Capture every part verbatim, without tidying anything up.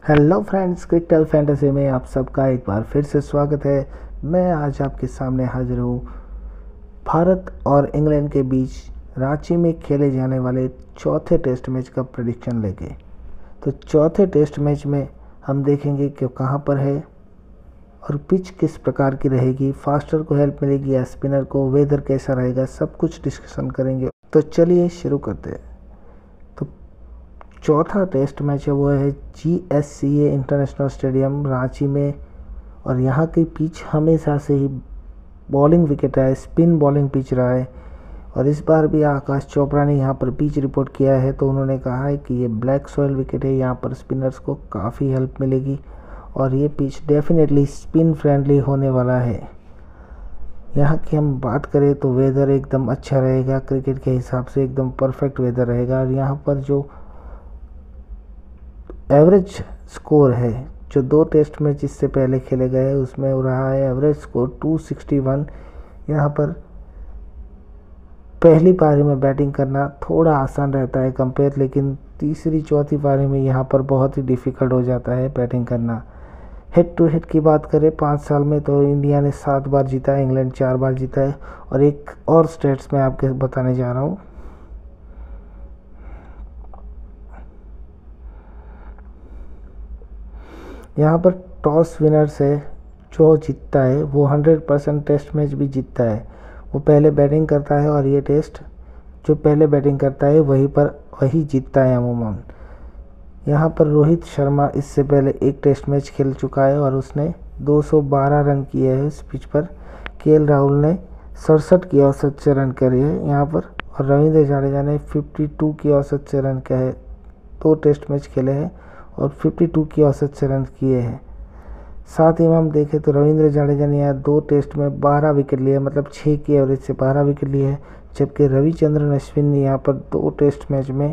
Hello friends, cricket fantasy में आप सबका एक बार फिर से स्वागत है। मैं आज आपके सामने हाजिर हूँ भारत और इंग्लैंड के बीच रांची में खेले जाने वाले चौथे टेस्ट मैच का प्रेडिक्शन लेके। तो चौथे टेस्ट मैच में हम देखेंगे कि कहाँ पर है और पिच किस प्रकार की रहेगी, फास्टर को हेल्प मिलेगी या स्पिनर को, वेदर कैसा रहेगा, सब कुछ डिस्कशन करेंगे। तो चलिए शुरू करते हैं। तो चौथा टेस्ट मैच है वो है J S C A international stadium Ranchi में, और यहाँ की पिच हमेशा से ही बॉलिंग विकेट है, स्पिन बॉलिंग पिच रहा है। और इस बार भी आकाश चोपड़ा ने यहाँ पर पिच रिपोर्ट किया है, तो उन्होंने कहा है कि ये ब्लैक सॉइल विकेट है, यहाँ पर स्पिनर्स को काफ़ी हेल्प मिलेगी और ये पिच डेफिनेटली स्पिन फ्रेंडली होने वाला है। यहाँ की हम बात करें तो वेदर एकदम अच्छा रहेगा, क्रिकेट के हिसाब से एकदम परफेक्ट वेदर रहेगा। और यहाँ पर जो एवरेज स्कोर है, जो दो टेस्ट मैच इससे पहले खेले गए उसमें रहा है एवरेज स्कोर दो सौ इकसठ। यहाँ पर पहली पारी में बैटिंग करना थोड़ा आसान रहता है कंपेयर, लेकिन तीसरी चौथी पारी में यहाँ पर बहुत ही डिफ़िकल्ट हो जाता है बैटिंग करना। हेड टू हेड की बात करें पाँच साल में तो इंडिया ने सात बार जीता है, इंग्लैंड चार बार जीता है। और एक और स्टेट्स मैं आपके बताने जा रहा हूँ। यहाँ पर टॉस विनर से जो जीतता है वो हंड्रेड परसेंट टेस्ट मैच भी जीतता है। वो पहले बैटिंग करता है और ये टेस्ट जो पहले बैटिंग करता है वहीं पर वही जीतता है अमूमन। यहाँ पर रोहित शर्मा इससे पहले एक टेस्ट मैच खेल चुका है और उसने दो सौ बारह रन किए हैं इस पिच पर। के एल राहुल ने सड़सठ की औसत से रन करे हैं यहाँ पर, और रविंद्र जडेजा ने बावन की औसत से रन किए हैं। दो टेस्ट मैच खेले हैं और बावन की औसत से रन किए हैं। साथ ही में हम देखें तो रविंद्र जडेजा ने यहाँ दो टेस्ट में बारह विकेट लिए, मतलब छः की एवरेज से बारह विकेट लिए हैं, जबकि रविचंद्रन अश्विन ने यहाँ पर दो टेस्ट मैच में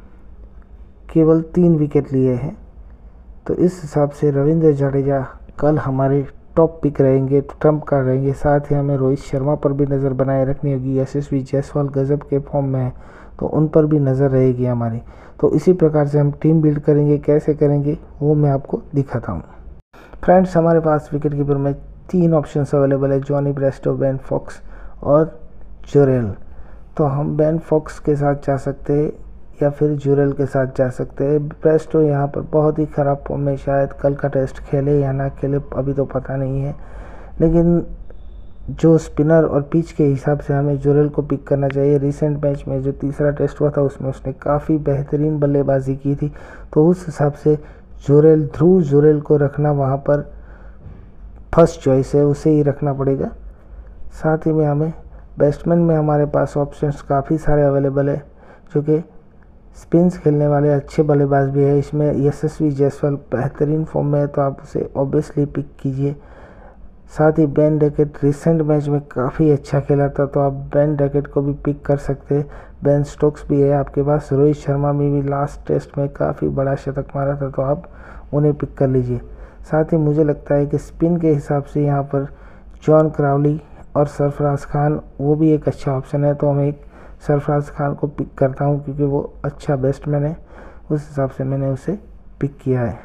केवल तीन विकेट लिए हैं। तो इस हिसाब से रविंद्र जडेजा कल हमारे टॉप पिक रहेंगे, ट्रम्प कार्ड रहेंगे। साथ ही हमें रोहित शर्मा पर भी नज़र बनाए रखनी होगी। यशस्वी जायसवाल गजब के फॉर्म में है, तो उन पर भी नज़र रहेगी हमारी। तो इसी प्रकार से हम टीम बिल्ड करेंगे, कैसे करेंगे वो मैं आपको दिखाता हूँ। फ्रेंड्स, हमारे पास विकेट कीपर में तीन ऑप्शंस अवेलेबल है, जॉनी ब्रेस्टो, बेन फॉक्स और जुरेल। तो हम बेन फॉक्स के साथ जा सकते हैं या फिर जुरेल के साथ जा सकते हैं। ब्रेस्टो यहाँ पर बहुत ही ख़राब फॉर्म में, शायद कल का टेस्ट खेले या ना खेले अभी तो पता नहीं है, लेकिन जो स्पिनर और पिच के हिसाब से हमें जुरेल को पिक करना चाहिए। रिसेंट मैच में जो तीसरा टेस्ट हुआ था उसमें उसने काफ़ी बेहतरीन बल्लेबाजी की थी, तो उस हिसाब से जुरेल, ध्रुव जुरेल को रखना वहाँ पर फर्स्ट चॉइस है, उसे ही रखना पड़ेगा। साथ ही में हमें बैट्समैन में हमारे पास ऑप्शंस काफ़ी सारे अवेलेबल है, जो कि स्पिन्स खेलने वाले अच्छे बल्लेबाज भी है। इसमें यशस्वी जायसवाल बेहतरीन फॉर्म में है, तो आप उसे ऑब्वियसली पिक कीजिए। साथ ही बेन डकेट रिसेंट मैच में काफ़ी अच्छा खेला था, तो आप बेन डकेट को भी पिक कर सकते हैं। बेन स्टोक्स भी है आपके पास। रोहित शर्मा में भी लास्ट टेस्ट में काफ़ी बड़ा शतक मारा था, तो आप उन्हें पिक कर लीजिए। साथ ही मुझे लगता है कि स्पिन के हिसाब से यहाँ पर जॉन क्राउली और सरफराज खान वो भी एक अच्छा ऑप्शन है, तो मैं एक सरफराज खान को पिक करता हूँ क्योंकि वो अच्छा बैट्समैन है, उस हिसाब से मैंने उसे पिक किया है।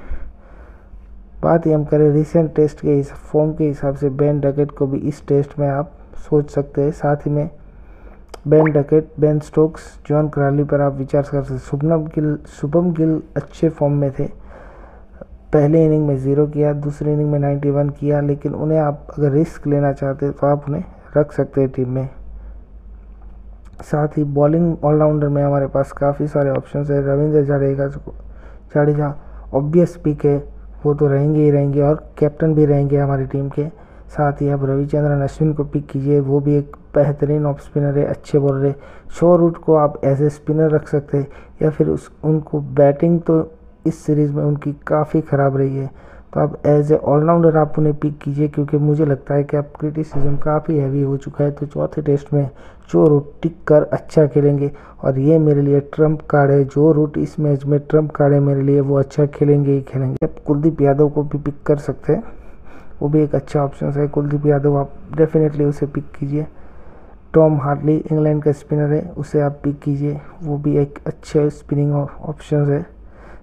बात ही हम करें रिसेंट टेस्ट के इस फॉर्म के हिसाब से बेन डकेट को भी इस टेस्ट में आप सोच सकते हैं। साथ ही में Ben Duckett, Ben Stokes, John Crawley पर आप विचार कर सकते हैं। शुभम गिल शुभम गिल अच्छे फॉर्म में थे, पहले इनिंग में ज़ीरो किया, दूसरी इनिंग में इक्यानवे किया, लेकिन उन्हें आप अगर रिस्क लेना चाहते हैं तो आप उन्हें रख सकते हैं टीम में। साथ ही बॉलिंग ऑलराउंडर में हमारे पास काफ़ी सारे ऑप्शंस है। रविंद्र जडेजा जडेजा ऑब्वियस पिक है, वो तो रहेंगे ही रहेंगे और कैप्टन भी रहेंगे हमारी टीम के। साथ ही आप रविचंद्रन अश्विन को पिक कीजिए, वो भी एक बेहतरीन ऑफ स्पिनर है, अच्छे बॉलर है। शो रूट को आप एज ए स्पिनर रख सकते हैं, या फिर उस उनको बैटिंग तो इस सीरीज़ में उनकी काफ़ी ख़राब रही है, तो आप एज ए ऑलराउंडर आप उन्हें पिक कीजिए, क्योंकि मुझे लगता है कि अब क्रिटिसिज्म काफ़ी हैवी हो चुका है। तो चौथे टेस्ट में जो रूट टिक कर अच्छा खेलेंगे, और ये मेरे लिए ट्रम्प कार्ड है, जो रूट इस मैच में ट्रम्प कार्ड है मेरे लिए, वो अच्छा खेलेंगे ही खेलेंगे। आप कुलदीप यादव को भी पिक कर सकते हैं, वो भी एक अच्छा ऑप्शन है। कुलदीप यादव आप डेफिनेटली उसे पिक कीजिए। टॉम हार्टली इंग्लैंड का स्पिनर है, उसे आप पिक कीजिए, वो भी एक अच्छे स्पिनिंग ऑप्शन है।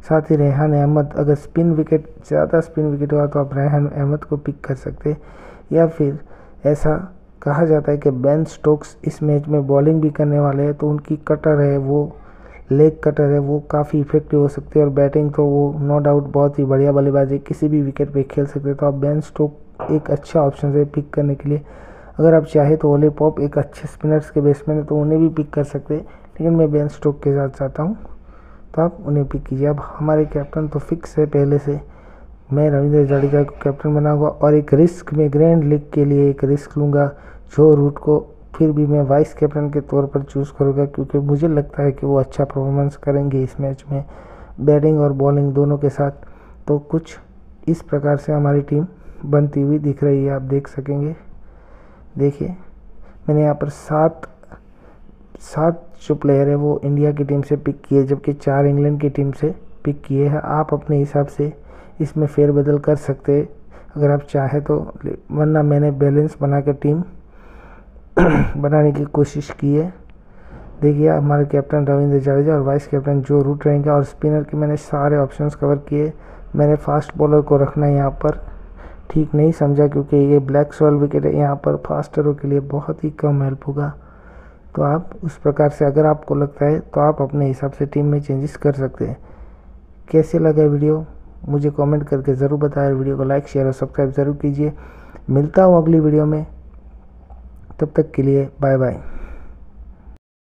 साथ ही रेहान अहमद, अगर स्पिन विकेट ज़्यादा स्पिन विकेट हुआ तो आप रेहान अहमद को पिक कर सकते। या फिर ऐसा कहा जाता है कि बेन स्टोक्स इस मैच में बॉलिंग भी करने वाले हैं, तो उनकी कटर है वो लेग कटर है वो काफ़ी इफेक्टिव हो सकती है, और बैटिंग तो वो नो डाउट बहुत ही बढ़िया बल्लेबाजी किसी भी विकेट पे खेल सकते हैं। तो आप बेन स्टोक एक अच्छा ऑप्शन है पिक करने के लिए। अगर आप चाहे तो ओली पॉप एक अच्छे स्पिनर्स के बेसमैन है, तो उन्हें भी पिक कर सकते हैं, लेकिन मैं बेन स्टोक के साथ चाहता हूँ, तो आप उन्हें पिक कीजिए। अब हमारे कैप्टन तो फिक्स है पहले से, मैं रविंद्र जडेजा को कैप्टन बनाऊंगा, और एक रिस्क में ग्रैंड लीग के लिए एक रिस्क लूँगा। जो रूट को फिर भी मैं वाइस कैप्टन के तौर पर चूज़ करूँगा, क्योंकि मुझे लगता है कि वो अच्छा परफॉर्मेंस करेंगे इस मैच में, बैटिंग और बॉलिंग दोनों के साथ। तो कुछ इस प्रकार से हमारी टीम बनती हुई दिख रही है, आप देख सकेंगे। देखिए मैंने यहाँ पर सात सात जो प्लेयर है वो इंडिया की टीम से पिक किए, जबकि चार इंग्लैंड की टीम से पिक किए हैं। आप अपने हिसाब से इसमें फेरबदल कर सकते हैं अगर आप चाहें तो, वरना मैंने बैलेंस बना कर टीम बनाने की कोशिश की है। देखिए हमारे कैप्टन रविंद्र जडेजा और वाइस कैप्टन जो रूट रहेंगे, और स्पिनर के मैंने सारे ऑप्शंस कवर किए। मैंने फास्ट बॉलर को रखना यहाँ पर ठीक नहीं समझा, क्योंकि ये ब्लैक सॉल विकेट है, यहाँ पर फास्टरों के लिए बहुत ही कम हेल्प होगा। तो आप उस प्रकार से अगर आपको लगता है तो आप अपने हिसाब से टीम में चेंजेस कर सकते हैं। कैसे लगा वीडियो मुझे कमेंट करके ज़रूर बताएं। वीडियो को लाइक शेयर और सब्सक्राइब ज़रूर कीजिए। मिलता हूँ अगली वीडियो में, तब तक के लिए बाय बाय।